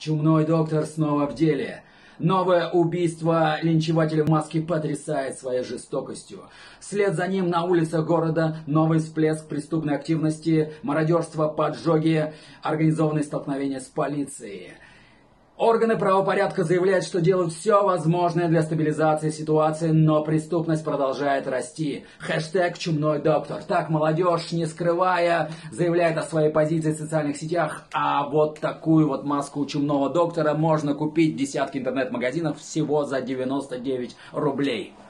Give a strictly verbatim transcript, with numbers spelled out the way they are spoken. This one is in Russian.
Чумной доктор снова в деле. Новое убийство линчевателя в маске потрясает своей жестокостью. Вслед за ним на улицах города новый всплеск преступной активности, мародерство, поджоги, организованные столкновения с полицией. Органы правопорядка заявляют, что делают все возможное для стабилизации ситуации, но преступность продолжает расти. Хэштег «Чумной доктор». Так молодежь, не скрывая, заявляет о своей позиции в социальных сетях. А вот такую вот маску чумного доктора можно купить в десятке интернет-магазинов всего за девяносто девять рублей.